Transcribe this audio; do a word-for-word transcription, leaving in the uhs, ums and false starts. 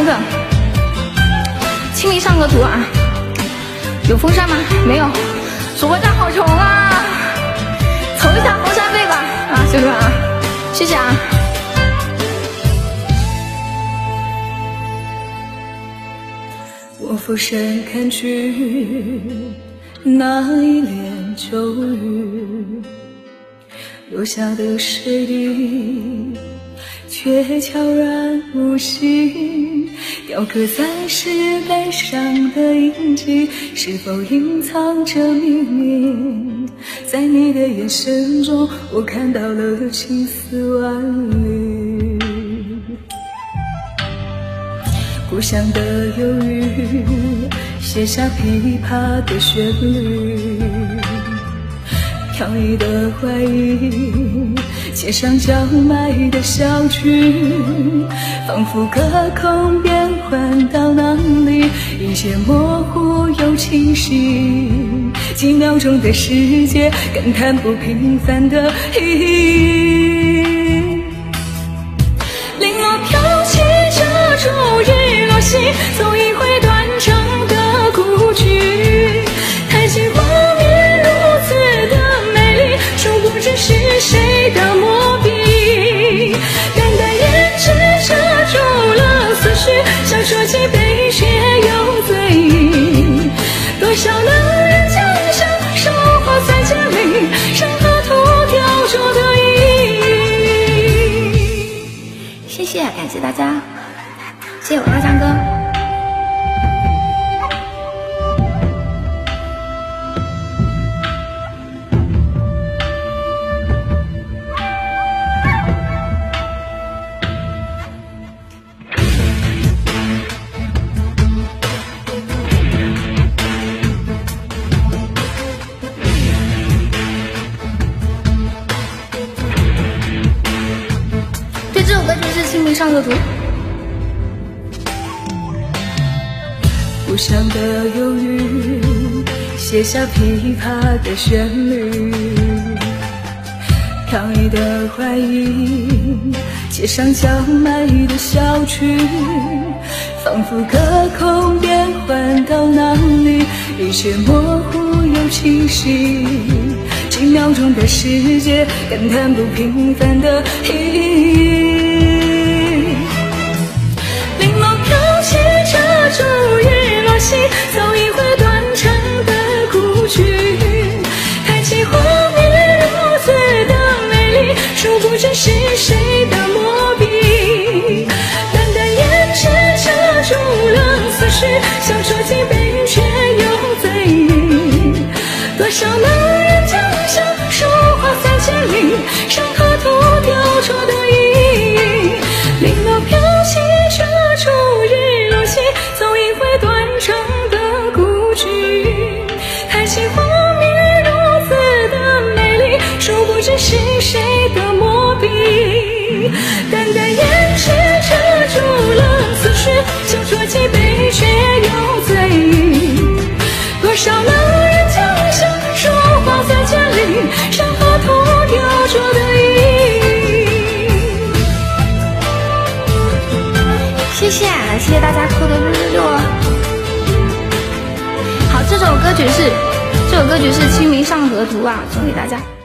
身份。清明上河图啊，有风扇吗？没有。主播站好穷啊，投一下风扇费吧啊，兄弟们啊，谢谢啊。 我俯身看去，那一帘秋雨，落下的水滴却悄然无息，雕刻在石碑上的印记，是否隐藏着秘密？在你的眼神中，我看到了情丝万缕。故乡的忧郁，写下琵琶的旋律，飘逸的怀疑，街上叫卖的小曲，仿佛隔空变换到哪里，一切模糊又清晰，几秒钟的世界，感叹不平凡的意义。零落飘起这逐日落西，走一回断肠的故居，叹息画面如此的美丽，殊不知是谁的墨笔，淡淡胭脂遮住了思绪，想说起悲却又醉意，多少能人将相守候在千里，山河图雕琢的意义。 谢谢，感谢大家，谢谢我大江哥。对，这首歌就是《清明上河图》。 故乡的忧郁，写下琵琶的旋律，飘逸的怀疑，街上叫卖的小曲，仿佛隔空变换到哪里，一切模糊又清晰，几秒钟的世界，感叹不平凡的意义。零落飘起这逐日落西，走一回断肠的故居，抬起画面如此的美丽，殊不知是谁的墨笔，淡淡胭脂遮住了思绪，想说起悲却又醉意，多少能人将相守化三千里，山河图雕琢的意义。零落飘起这逐日落西，走一回断肠的故居，抬起画面如此的美丽，殊不知是谁的墨笔，淡淡胭脂遮住了思绪，想说起悲却又醉意，多少能人将相守化三千里，山河图雕琢的意义。 谢谢，谢谢大家扣的六六六啊！好，这首歌曲是这首歌曲是《清明上河图》啊，送给大家。